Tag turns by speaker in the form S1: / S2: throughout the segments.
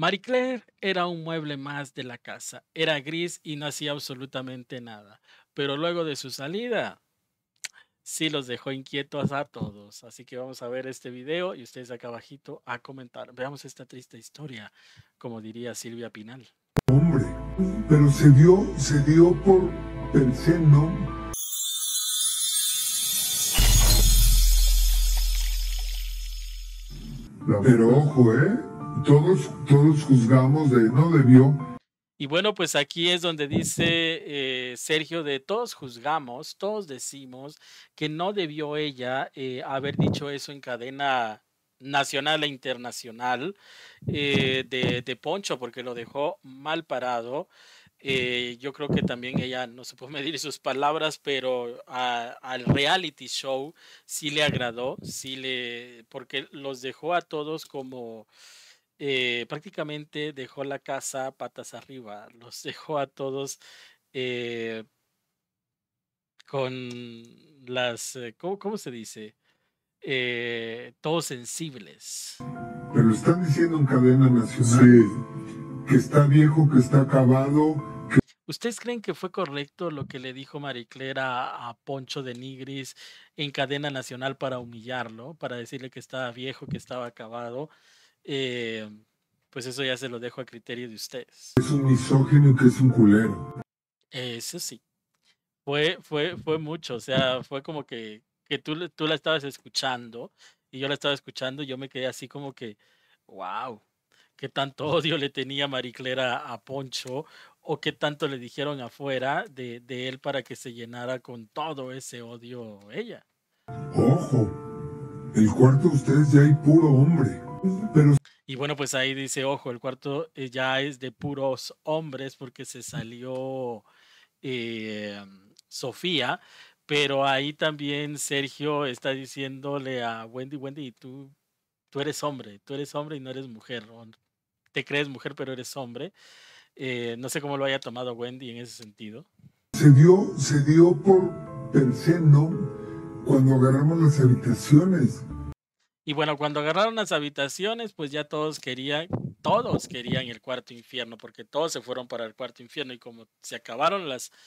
S1: Marie Claire era un mueble más de la casa. Era gris y no hacía absolutamente nada. Pero luego de su salida, sí los dejó inquietos a todos. Así que vamos a ver este video y ustedes acá abajito a comentar. Veamos esta triste historia, como diría Silvia Pinal.
S2: Hombre, pero se dio por per se, ¿no? Pero ojo, todos juzgamos de no debió.
S1: Y bueno, pues aquí es donde dice Sergio de todos juzgamos, todos decimos que no debió ella haber dicho eso en cadena nacional e internacional de Poncho porque lo dejó mal parado. Yo creo que también ella no se puede medir sus palabras, pero al reality show sí le agradó, porque los dejó a todos como prácticamente dejó la casa patas arriba, los dejó a todos eh, con ¿cómo se dice? Todos sensibles.
S2: Pero están diciendo en cadena nacional que está viejo, que está acabado.
S1: ¿Ustedes creen que fue correcto lo que le dijo Marie Claire a Poncho de Nigris en cadena nacional para humillarlo, para decirle que estaba viejo, que estaba acabado? Eh, pues eso ya se lo dejo a criterio de ustedes.
S2: Es un misógino y que es un culero.
S1: Eso sí. Fue mucho, o sea, fue como que tú la estabas escuchando y yo la estaba escuchando y yo me quedé así como que, wow, qué tanto odio le tenía Marie Claire a Poncho o qué tanto le dijeron afuera de él para que se llenara con todo ese odio ella.
S2: Ojo, el cuarto de ustedes ya hay puro hombre. Pero
S1: Y bueno, pues ahí dice, ojo, el cuarto ya es de puros hombres porque se salió eh, Sofía, pero ahí también Sergio está diciéndole a Wendy, Wendy, tú eres hombre y no eres mujer, o te crees mujer pero eres hombre. No sé cómo lo haya tomado Wendy en ese sentido.
S2: se dio por per se, ¿no? Cuando agarramos las habitaciones.
S1: Y bueno, cuando agarraron las habitaciones, pues ya todos querían el cuarto infierno, porque todos se fueron para el cuarto infierno y como se acabaron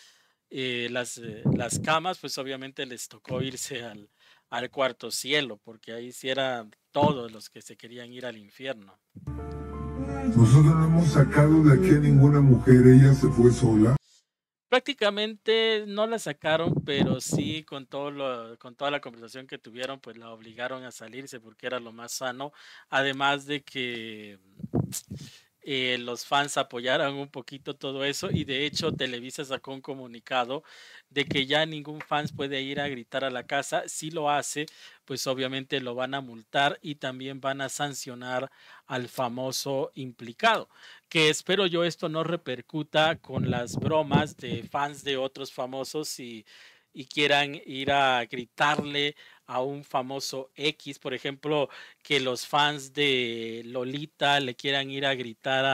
S1: las camas, pues obviamente les tocó irse al cuarto cielo, porque ahí sí eran todos los que se querían ir al infierno.
S2: Nosotros no hemos sacado de aquí a ninguna mujer, ella se fue sola.
S1: Prácticamente no la sacaron, pero sí con toda la conversación que tuvieron, pues la obligaron a salirse porque era lo más sano. Además de que los fans apoyaran un poquito todo eso y de hecho Televisa sacó un comunicado de que ya ningún fans puede ir a gritar a la casa. Si lo hace, pues obviamente lo van a multar y también van a sancionar al famoso implicado. Que espero yo esto no repercuta con las bromas de fans de otros famosos y quieran ir a gritarle a un famoso X, por ejemplo, que los fans de Lolita le quieran ir a gritar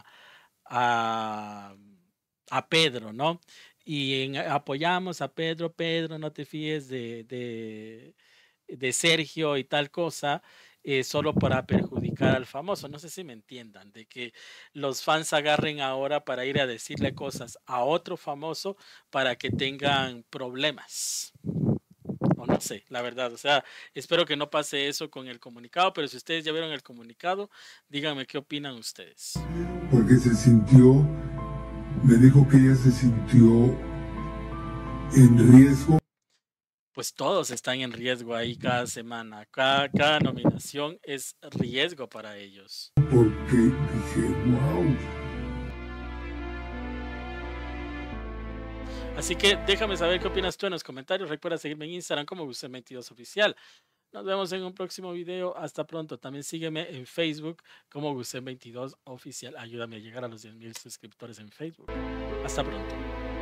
S1: a, a Pedro, ¿no? Apoyamos a Pedro, Pedro, no te fíes de Sergio y tal cosa, solo para perjudicar al famoso. No sé si me entiendan, de que los fans agarren ahora para ir a decirle cosas a otro famoso para que tengan problemas. O no sé, la verdad, o sea, espero que no pase eso con el comunicado, pero si ustedes ya vieron el comunicado, díganme qué opinan ustedes.
S2: Porque me dijo que ella se sintió en riesgo.
S1: Pues todos están en riesgo ahí cada semana, cada nominación es riesgo para ellos.
S2: Porque dije, wow.
S1: Así que déjame saber qué opinas tú en los comentarios. Recuerda seguirme en Instagram como Gusem22 Oficial. Nos vemos en un próximo video. Hasta pronto. También sígueme en Facebook como Gusem22 Oficial. Ayúdame a llegar a los 10,000 suscriptores en Facebook. Hasta pronto.